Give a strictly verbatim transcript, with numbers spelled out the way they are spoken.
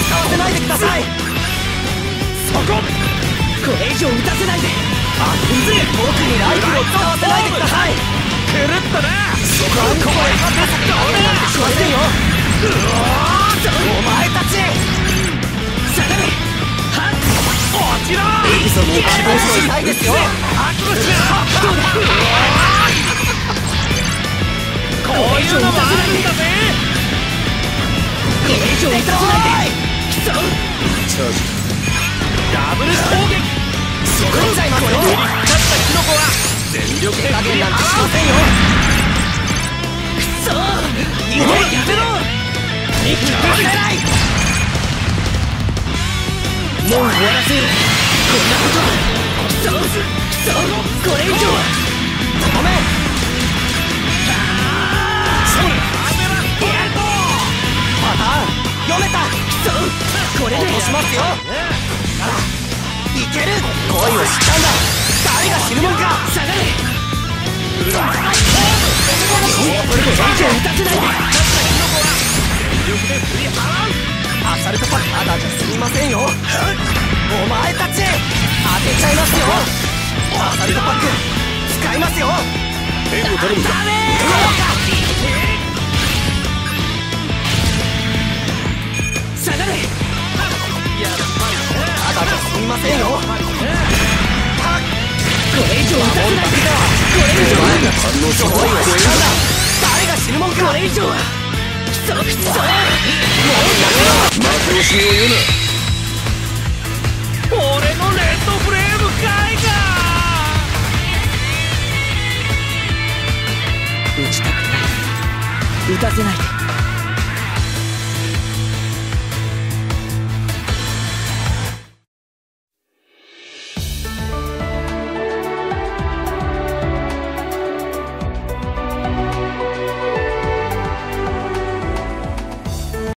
使わせないでください。そこ、これ以上打たせないで。あ、ずれ僕にライフルを使わせないでください。 狂ったな。 そこはここへ勝てさせなんてしませんよ。うわー、お前たち下がれ。はっ、落ちろ。磯も希望していないですよ。どうだ。これ以上打たせないで。これ以上打たせないで。そうチャージダブル攻撃。そこにちゃいますよ。振りかかったキノコは全力で加減なんてしませんよ。くそー、逃げやめろ。肉抜けない。もう終わらせよ。こんなことはそうそう、これ以上はごめん。そうだ、パターン読めた。そう、これで落としますよ。いける。恋を知ったんだ。誰が知るもんか。下がれ。これ以上打たせないで。アサルトパックただじゃ済みませんよ。お前たち当てちゃいますよ。アサルトパック使いますよ。援護頼むぞ。ダメー。下がれ。ただじゃ済みませんよ。これ以上打たせないで。これ以上は反応しないわ。誰が死ぬもんか。これ以上はクソクソ。もうやめろ。負け惜しみを言うな。俺のレッドフレームかいか。打ちたくない。打たせないで。